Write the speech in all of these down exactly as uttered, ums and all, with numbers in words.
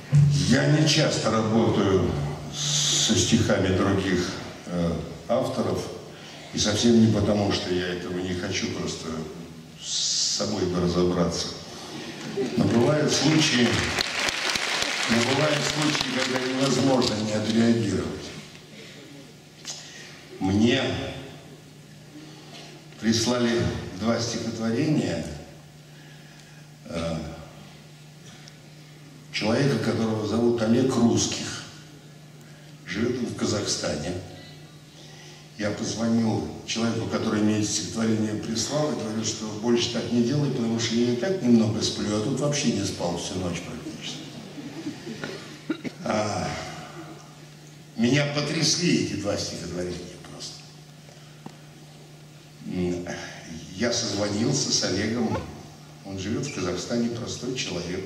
Я не часто работаю со стихами других э, авторов, и совсем не потому, что я этого не хочу, просто с собой бы разобраться. Но бывают случаи, но бывают случаи, когда невозможно не отреагировать. Мне прислали два стихотворения э, человека, которого зовут Олег Русских. Живет он в Казахстане. Я позвонил человеку, который мне эти стихотворения прислал, и говорю, что больше так не делай, потому что я и так немного сплю, а тут вообще не спал всю ночь практически. А, меня потрясли эти два стихотворения просто. Я созвонился с Олегом, он живет в Казахстане, простой человек.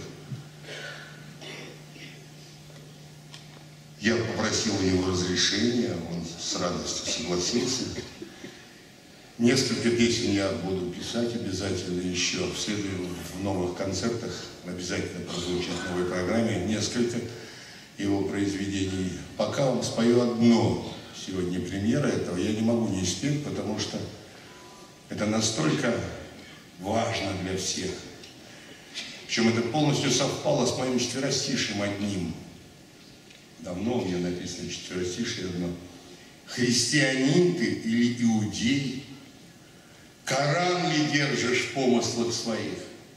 Я попросил его разрешения, он с радостью согласился. Несколько песен я буду писать обязательно еще. В следующих в новых концертах обязательно прозвучат в новой программе несколько его произведений. Пока он спою одно, сегодня премьера этого, я не могу не спеть, потому что это настолько важно для всех. Причем это полностью совпало с моим четверостишием одним. Давно у меня написано четверостишие одно. Христианин ты или иудей, Коран ли держишь в помыслах своих?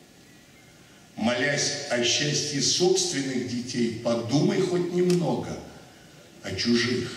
Молясь о счастье собственных детей, подумай хоть немного о чужих.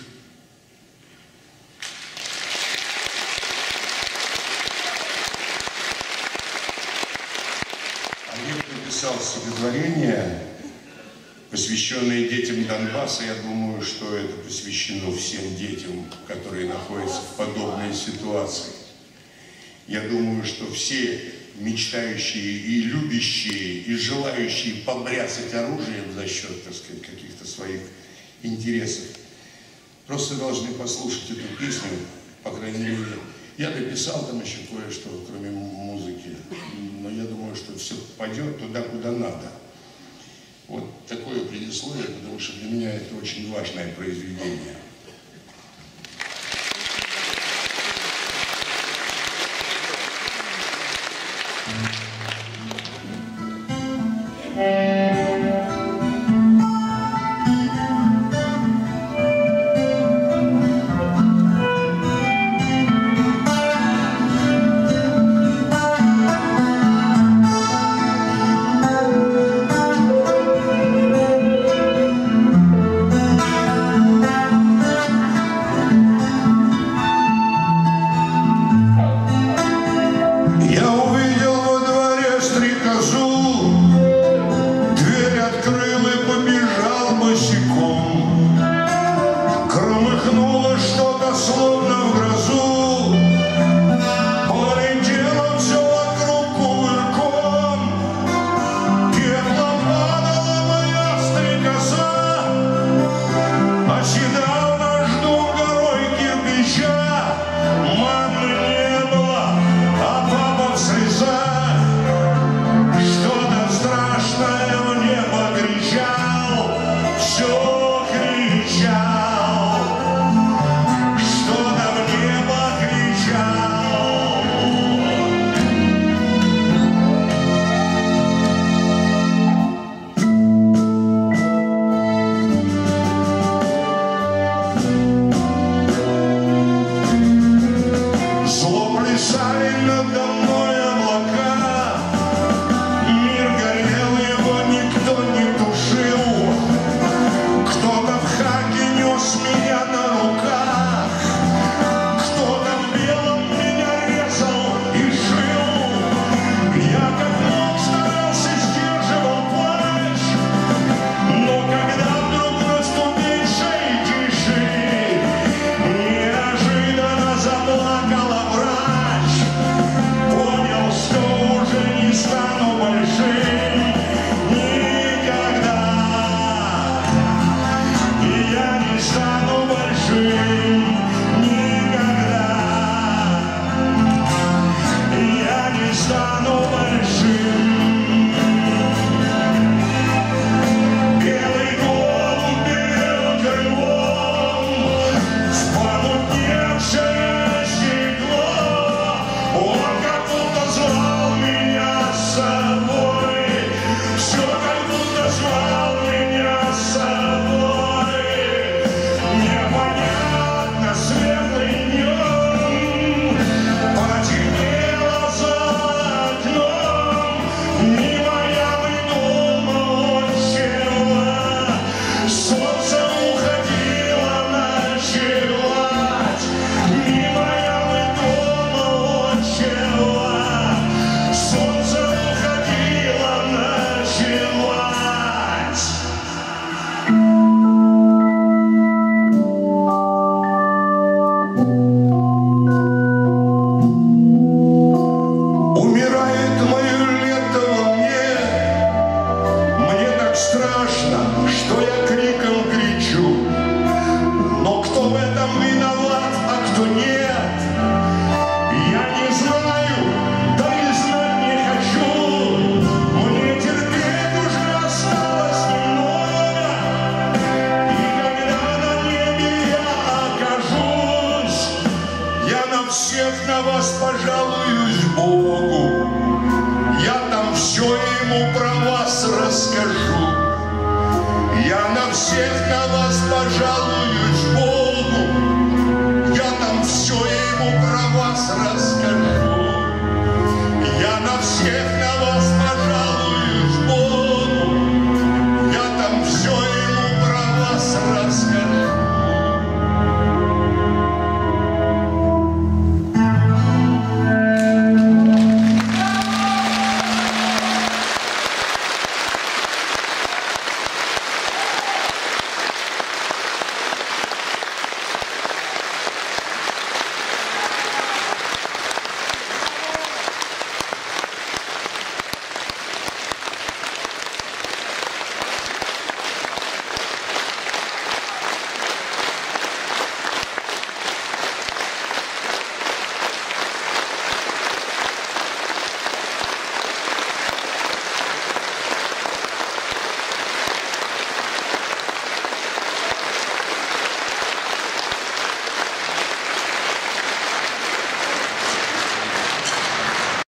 Олег написал стихотворение, посвященные детям Донбасса. Я думаю, что это посвящено всем детям, которые находятся в подобной ситуации. Я думаю, что все мечтающие и любящие, и желающие побряцать оружием за счет, так сказать, каких-то своих интересов, просто должны послушать эту песню, по крайней мере. Я дописал там еще кое-что, кроме музыки, но я думаю, что все пойдет туда, куда надо. Вот такое предисловие, потому что для меня это очень важное произведение. Thank you. всех на